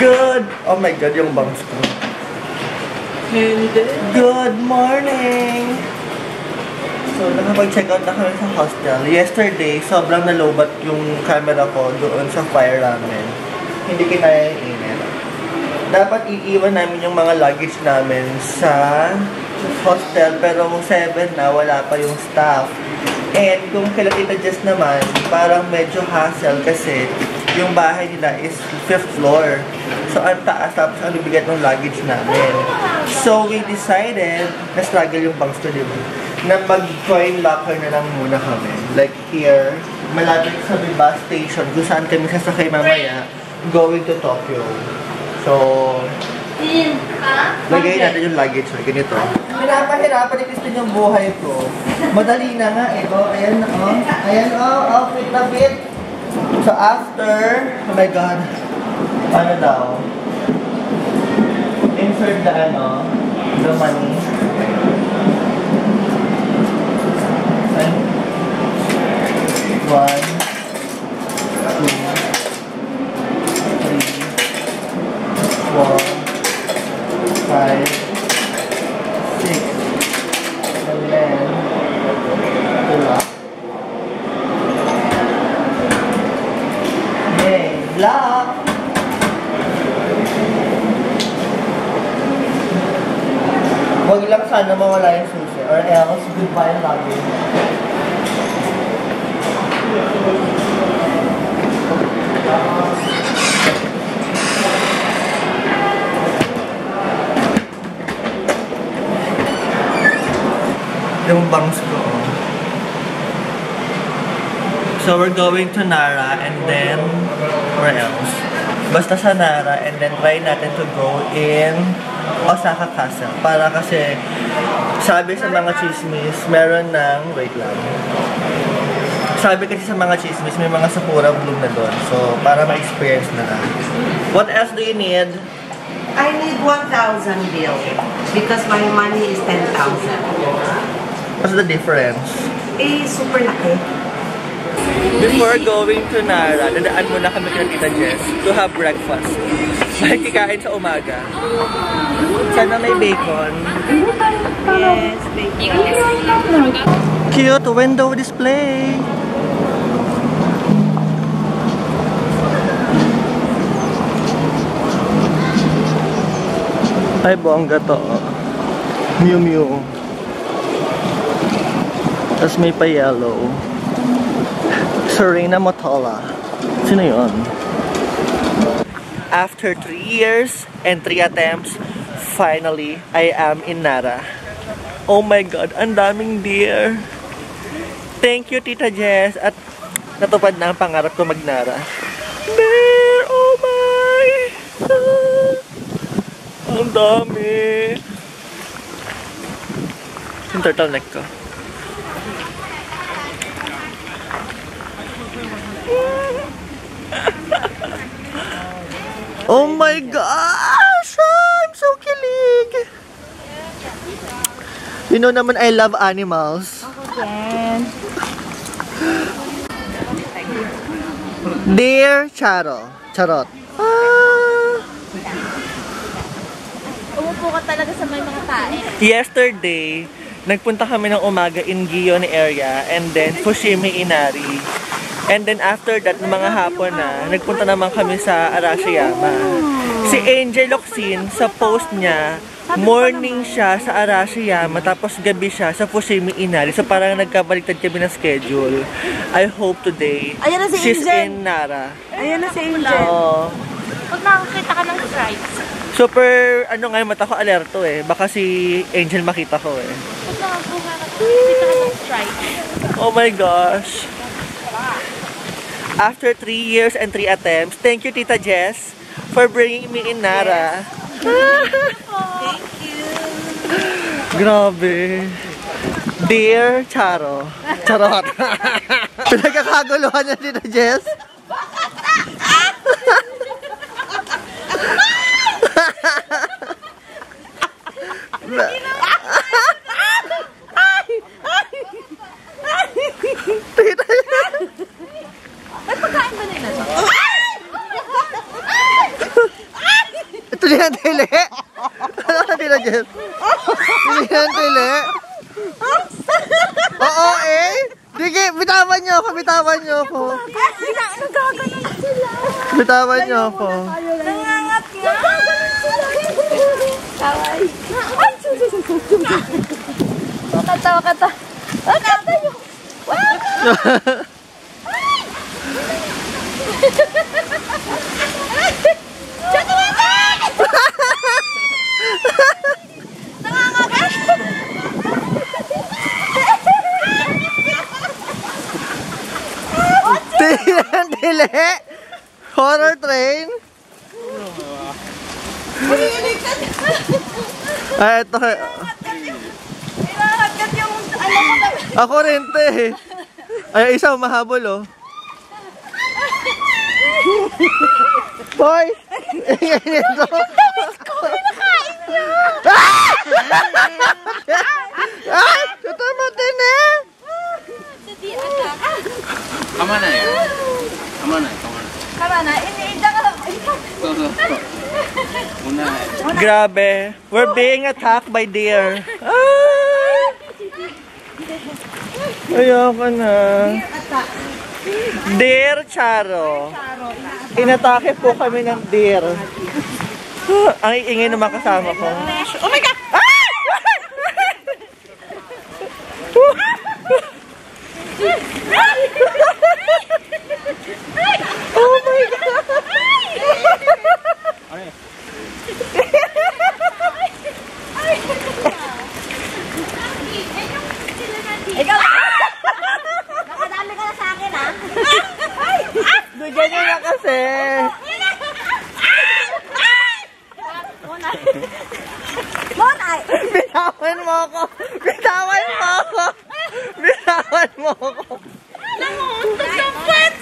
Good! Oh my God, yung bangs ko. Good morning! So, nakapag-check out na kami sa hostel. Yesterday, sobrang nalobat yung camera ko doon sa fire ramen. Hindi kinaya yung init. Dapat iiwan namin yung mga luggage namin sa hostel, pero 7 na, wala pa yung staff. And kung kailan ita-adjust naman, parang medyo hassle kasi yung bahay nila is 5th floor. So, ang taas, tapos ang bibigat ng luggage namin. So, we decided, na-struggle yung bangs ko, diba? Na mag-coin locker na lang muna kami. Like here, malapit sa bus station, kung saan kami sasakay mamaya, going to Tokyo. So, lagay natin yung luggage na ganito. Pinapahirapan ni Kristen yung buhay ko. Madali na nga eh. Oh, ayan oh. Ayan oh, fit na fit. So after, oh my God, ano daw? Insert the ano, the money. And 1, 2, 4, 5, 6, and then lock. Yay! Lock! Huwag lang sana mawala yung susi or else goodbye lagi. Yung bangs ko. So we're going to Nara and then where else? Basta sa Nara and then try natin to go in Osaka Castle. Para kasi sabi sa mga chismis, meron ng, wait lang. Sabi kasi sa mga chismis, may mga sakura bloom na doon. So para ma-experience na lang. What else do you need? I need 1,000 bill because my money is 10,000. What's the difference? Eh, super laki. Before going to Nara, dadaan muna kami kay Tita Jess to have breakfast. Kikain sa umaga. Sana may bacon. Yes, bacon. Cute window display. Ay, bongga to. Mew Mew. Tapos may pa-yellow. Serena Motola. Sino yun? After 3 years and 3 attempts, finally, I am in Nara. Oh my God, ang daming deer. Thank you, Tita Jess. At natupad na ang pangarap ko mag-Nara. Deer! Oh my! Ang dami. Yung turtleneck ko. Oh my gosh! I'm so kilig! You know naman, I love animals. Ako din. Dear Charo. Charot. Umupo ka talaga sa may mga tae. Yesterday, nagpunta kami ng umaga in Gion area and then Fushimi Inari. And then after that, mga hapon na, nagpunta naman kami sa Arashiyama. Si Angel Locsin, sa post niya, morning siya sa Arashiyama, tapos gabi siya sa Fushimi Inari. So parang nagkabaliktad kami ng schedule. I hope today, Ayan na si she's Angel. in Nara. Ayan na si Angel. Oo. Pag nakakita ka ng stripes. Super, ano nga yung mata ko, alerto eh. Baka si Angel makita ko eh. Pag nakakita ka ng stripes. Oh my gosh. After 3 years and 3 attempts, thank you, Tita Jess, for bringing me in Nara. Thank you. Grabe. Dear Charo. Charot. Pinagkakaguluhan niya, Tita Jess. May pagkain ba nila to? Bili ng tili? Ano ka tila, Jess? Bili ng tili? Oo eh. Sige, bitawan niyo ako, bitawan niyo ako. Nagaganon sila. Bitawan niyo ako. Nangangat nga. Kaway. Ay, wakata, wakata. Wakata yun. Wow! Chato wakata! Nangangagat! Tili? Horror train? Ay, ito. Nangangagat yung ano ko na. Ako rin, te. Ay, isa mahabol, oh. Hoy! Ingay nito. Ko, kinakain niyo! Ay! Ito mo din, eh! Kama na ya? Kama na, kama na. Kama na, iniinda ka. Una. Grabe. We're being attacked by deer. Ayoko na. Deer Charo. Inatake po kami ng deer. Ang iingay ng mga kasama ko. Oh my God! Oh my God! Ikaw! Nakadami ka na sa akin, ha? Bigyan niyo na kasi. Monay! Bitawan mo ako. Bitawan mo ako. Bitawan mo ako. Namuntok ng pet!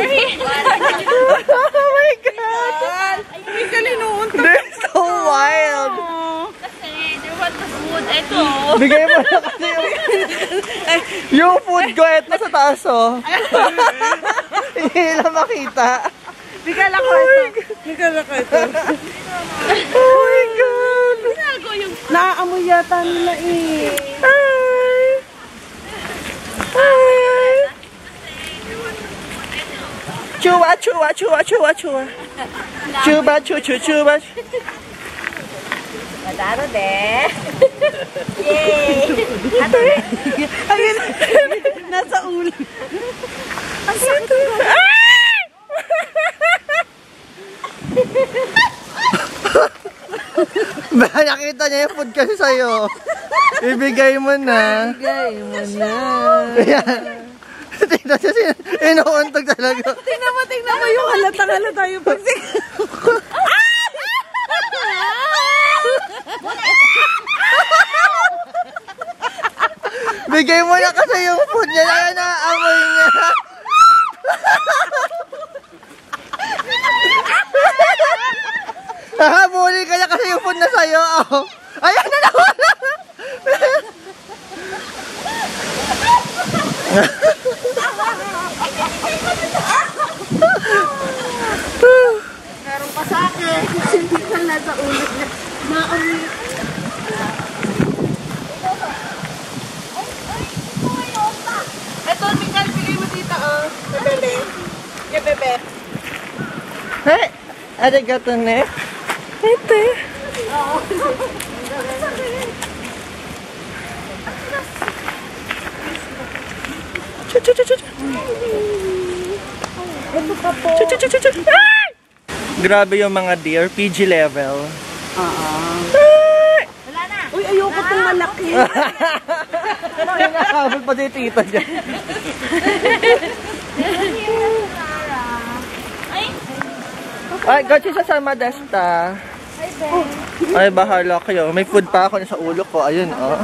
Oh my God! Hindi ka linuuntok. They're so wild. Kasi, they want the food. Ito. Bigay mo na kasi yung food ko. Ito sa taas, oh. Hindi nila makita. Bigala ko ito. Bigala ko ito. Oh my God! Binago yung Naaamoy yata nila eh. Hi! Hi! Chuwa, chuwa, chuwa, chuwa, chuwa. Chuba, chu, chu, chuba. Madaro de. Yay! Ano de? Ayun, nasa ulo. Ang sakit ko. Ba, nakita niya yung food kasi sa'yo. Ibigay mo na. Bigay mo na. Tingnan siya, inuuntog talaga. Tingnan mo yung halata yung pagsik. Bigay mo na kasi yung food niya. Kaya naamoy niya. Hahabulin ka na kasi yung food na sa'yo. Oh. Ayan na naman. Meron pa sa akin. Hindi ka nasa ulit na. Maamoy. Ito, Miguel, bigay mo dito, oh. Bebe. Yung bebe. Hey, arigato ne. Ito. Grabe yung mga deer, PG level. Wala na. Uy, ayoko itong malaki. Nakakabot pa si tita dyan. Ay, gachi sa sama desta. Ay, bahala kayo. May food pa ako sa ulo ko. Ayun, oh.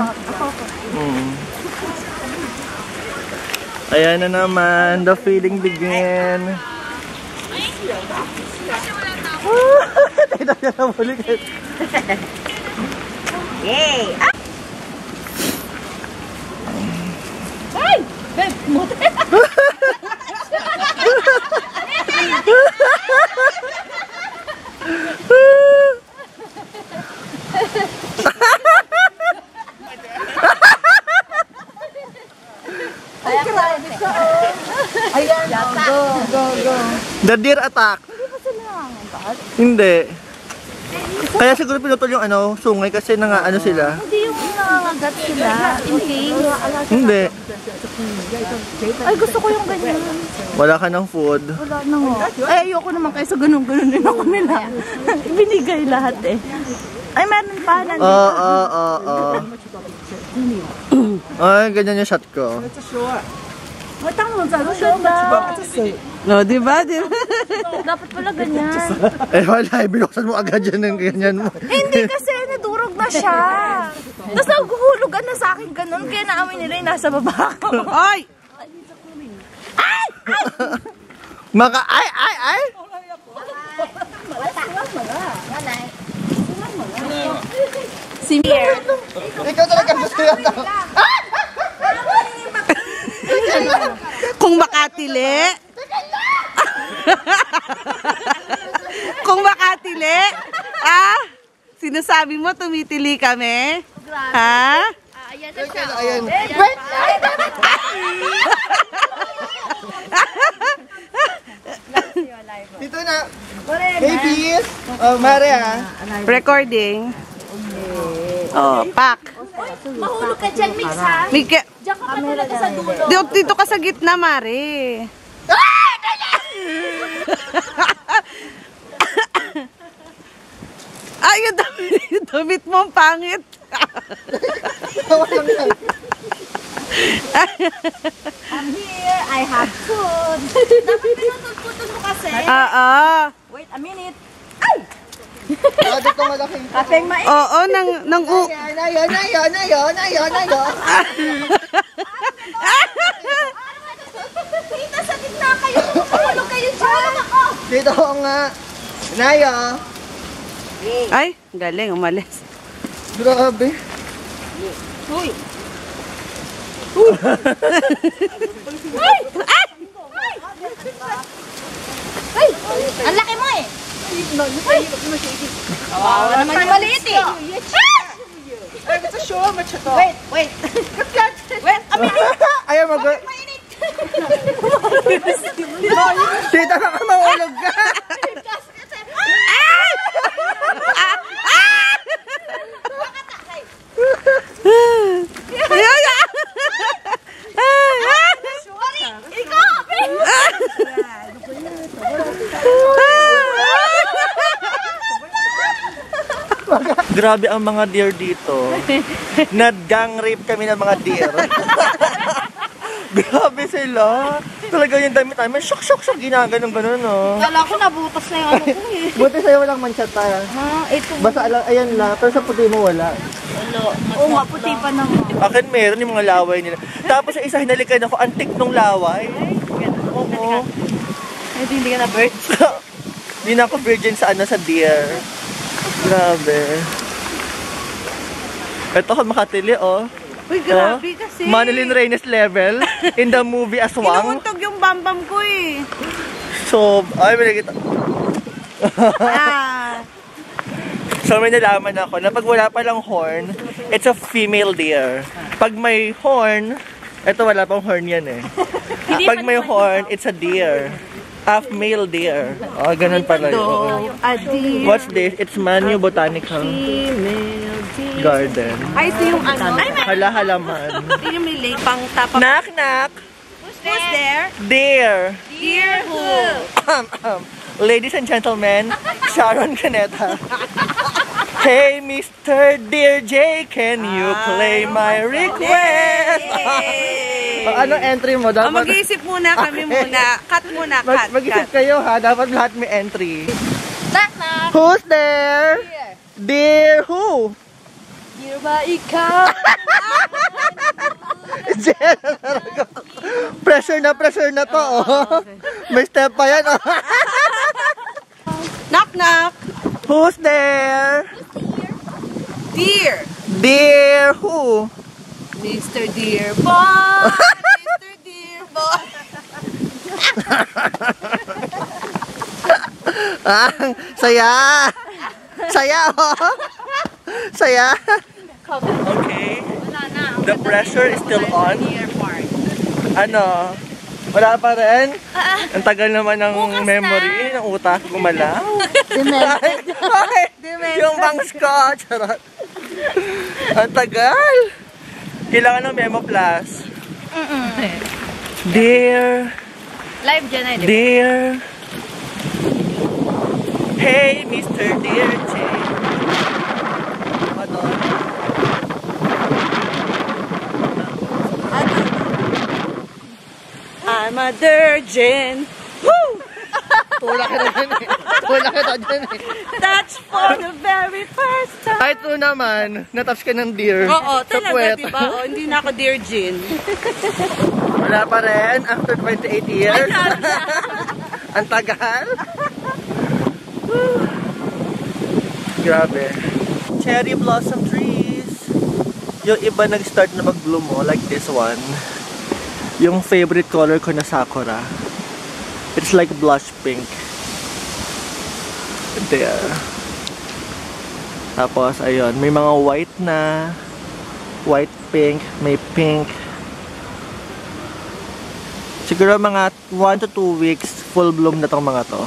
Ayan na naman. The feeling begin. Tita niya na muli. Yay! Ay! Babe, mote! The deer attack. Hindi ba sila nangangagat? Hindi. Kaya siguro pinutol yung ano, sungay kasi ano sila. Hindi yung nangangagat sila. Hindi. Ay, gusto ko yung ganyan. Wala ka ng food. Wala na nga. Ay, ayoko naman kaysa ganun-ganun din ako nila. Binigay lahat eh. Ay, meron pa. Oo. Ay, ganyan yung shot ko. No, di ba? Dapat pala ganyan. Eh wala, binuksan mo agad yan ng ganyan mo. Hindi kasi nadurog na siya. Tapos naguhulugan na sa akin ganun. Kaya naamoy nila yung nasa baba ko. Ay! Ay! Simir. Ikaw talaga gusto yan. Kung makatili. Kung makatili. Sinasabi mo tumitili kami? Ha? Ayan na siya. Ayan. Wait! Dito na. Babies. Oh, Mare Recording. Oh, pak. Mahulog ka dyan, Mix, ha? Mika, Diyan ka pa talaga sa dulo. dito ka sa gitna, Mare. Ay, yung damit mo ang pangit. I'm here, I have food. Dapat pinutol-putol mo kasi. Wait a minute. Ay! Dito malaking. Kapeng mais. Oo, nang Nayo. Dito sa gitna kayo. Mahulog kayo dyan. Ako. Dito nga. Nayo. Ay, galing, umalis. Grabe. Uy. Ay! Ang laki mo eh. Kawawa naman yung maliit eh. Wait. Wait, a minute. Ayaw mag... Tita ka ka mahulog ka. Grabe ang mga deer dito. Nag-gang rape kami ng mga deer. Grabe sila. Talaga yung damit namin. Shock, ginaganon gano'n, no? Wala ko nabutas na yung ano ko eh. Buti sa'yo walang manchata. Ha? Ito. Basta ayan lang. Pero sa puti mo wala. Oo nga, puti pa naman. Akin meron yung mga laway nila. Tapos yung isa hinalikan ako, antik nung laway. Oo. Ay, hindi ka na bird. Hindi na ako virgin sa deer. Grabe. Ito ako makatili, oh. Uy, grabe kasi. Manilyn Reynes level in the movie Aswang. Inuuntog yung bambam ko eh. So, ay, may nakita. So, may nalaman ako na pag wala palang horn, it's a female deer. Pag may horn, ito wala pang horn yan eh. Pag may horn, it's a deer. Half male deer. Oh, ganun pala yun. What's this? It's Manu Botanical Garden. Ay, ito yung ano. Ay, Halaman. ito yung may pang tapang. Knock, knock. Who's there? Deer. Dear who? Ladies and gentlemen, Sharon Caneta. Hey, Mr. Dear J, can you play my request? Ano entry mo? Dapat... mag-iisip muna kami muna. Cut muna, cut. Mag-isip kayo ha, dapat lahat may entry. Knock, knock. Who's there? Dear who? Dear ba ikaw? Pressure na to. Oh. May step pa yan. Oh. Knock, knock. Who's there? Dear. Dear who? Mr. Dear Boy. Mr. Dear Boy. Saya. Saya, oh. Saya. Okay. The pressure is still on. Ano? Wala pa rin? Ang tagal naman ng memory, ng utak gumalaw. Bakit? Yung bangs ko, charot. Ang tagal. Kailangan ng Memo Plus. Dear. Live dyan ay, Dear. Hey, Mr. Dear J. Ano? I'm a virgin. Woo! Tulak ka na dyan eh. Tulak ka na dyan eh. That's for the very first time. Ay, ito naman. Natouch ka ng dear. Oo, Sa talaga, puwet. diba? Oh, hindi na ako dear Jean. Wala pa rin. After 28 years. Ang tagal. Grabe. Cherry blossom trees. Yung iba nag-start na mag-bloom mo, like this one. Yung favorite color ko na sakura. It's like blush pink. There. Tapos, ayun. May mga white na. White pink. May pink. Siguro mga 1 to 2 weeks full bloom na tong mga to.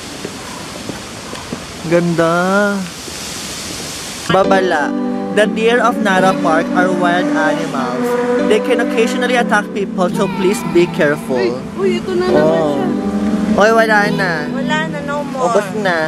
Ganda. Babala. The deer of Nara Park are wild animals. They can occasionally attack people, so please be careful. Uy, ito na naman siya. Oy, wala na. Wala na, no more. Ubos na.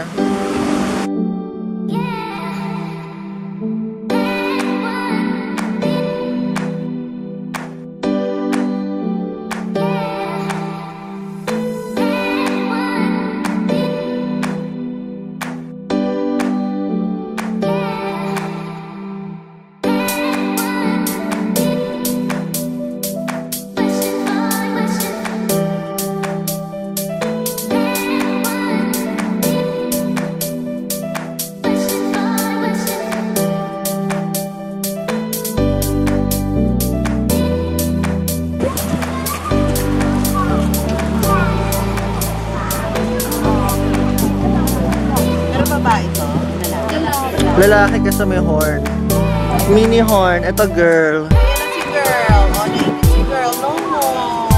Lalaki kasi may horn. Mini horn. Ito girl. Ayan na si girl. O, naibig si girl. No more.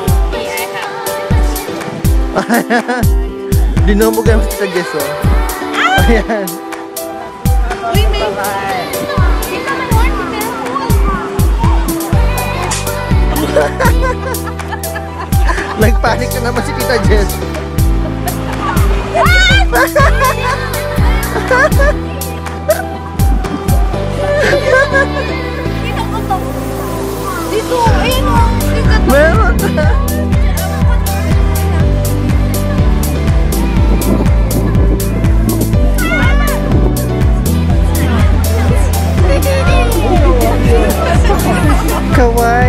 Dinumugan mo sa geso. Ayan. Uy, may... Nagpanik na naman si Tita Jess. Dito, ayun o. Meron na. Kawaii.